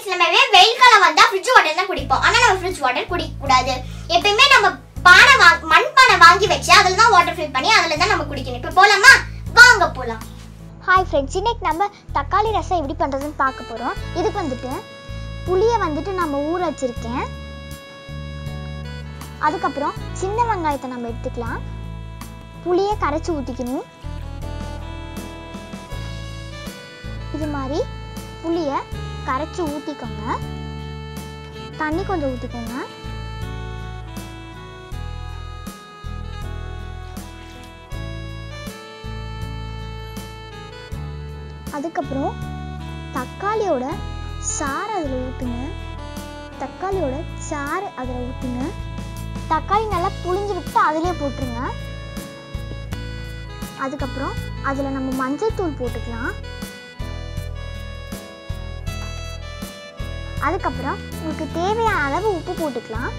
Friends நம்ம வெயில் காலம் வந்தா ஃப்ரிட்ஜ் வாட்டர் தான் குடிப்போம். ஆனா நம்ம ஃப்ரிட்ஜ் வாட்டர் குடிக்க கூடாது. எப்பவுமே நம்ம மண் பானை வாங்கி வச்சு அதுல தான் வாட்டர் ஃபில் பண்ணி அதுல தான் நம்ம குடிக்கணும். இப்போ போலாமா? வாங்க போலாம். ஹாய் ஃப்ரெண்ட்ஸ், இன்னைக்கு நம்ம தக்காளி ரசம் எப்படி பண்ணுறதுன்னு பார்க்க போகிறோம். இதுக்கு வந்துட்டு புளியை வந்துட்டு நம்ம ஊற வச்சுருக்கேன். அதுக்கப்புறம் சின்ன வெங்காயத்தை நம்ம எடுத்துக்கலாம். புளியை கரைச்சி ஊற்றிக்கணும். இது மாதிரி புளியை கரைச்சி ஊற்றிக்கோங்க. தண்ணி கொஞ்சம் ஊற்றிக்கோங்க. அதுக்கப்புறம் தக்காளியோட சாறு அதில் ஊற்றுங்க. தக்காளி நல்லா புளிஞ்சு விட்டு அதிலே போட்டுருங்க. அதுக்கப்புறம் அதில் நம்ம மஞ்சள் தூள் போட்டுக்கலாம். அதுக்கப்புறம் உங்களுக்கு தேவையான அளவு உப்பு போட்டுக்கலாம்.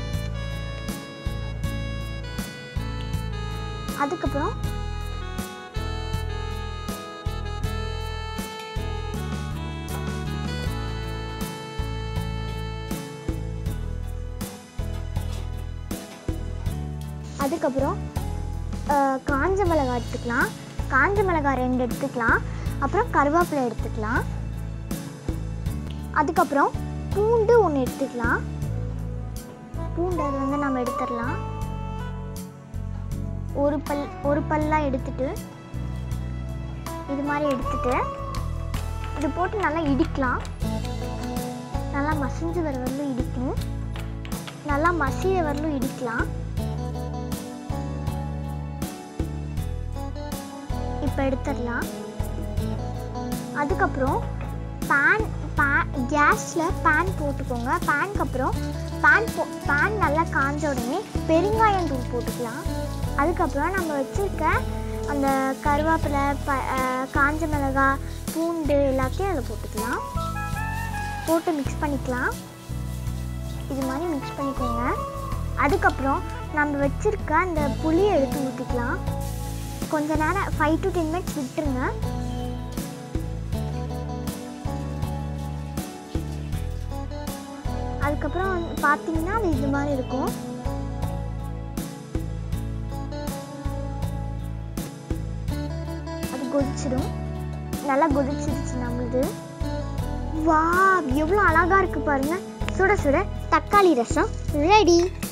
அதுக்கப்புறம் காஞ்ச மிளகாய் எடுத்துக்கலாம். காஞ்ச மிளகாய் 2 எடுத்துக்கலாம். அப்புறம் கருவேப்பிலை எடுத்துக்கலாம். அதுக்கப்புறம் பூண்டு 1 எடுத்துக்கலாம். பூண்டு அது வந்து நம்ம எடுத்துடலாம். ஒரு பல்லாம் எடுத்துட்டு இது மாதிரி எடுத்துட்டு இது போட்டு நல்லா இடிக்கலாம். நல்லா மசிஞ்சு வர வரலும் இடிக்கணும். நல்லா மசிய வரலும் இடிக்கலாம். இப்போ எடுத்துடலாம். அதுக்கப்புறம் கேஸில் பேன் போட்டுக்கோங்க. பேனுக்கு அப்புறம் பேன் நல்லா காஞ்ச உடனே பெருங்காயம் தூள் போட்டுக்கலாம். அதுக்கப்புறம் நம்ம வச்சுருக்க அந்த கருவேப்பிலை, காஞ்ச மிளகாய், பூண்டு எல்லாத்தையும் அதில் போட்டுக்கலாம். போட்டு மிக்ஸ் பண்ணிக்கலாம். இது மாதிரி மிக்ஸ் பண்ணிக்கோங்க. அதுக்கப்புறம் நம்ம வச்சுருக்க அந்த புளியை எடுத்து ஊற்றிக்கலாம். கொஞ்ச நேரம் 5 to 10 minutes விட்டுருங்க. அதுக்கப்புறம் பார்த்தீங்கன்னா அது இது மாதிரி இருக்கும். அது கொதிச்சிடும். நல்லா கொதிச்சிருச்சு நம்மளுது. வா, எவ்வளோ அழகாக இருக்குது பாருங்கள். சுட சுட தக்காளி ரசம் ரெடி.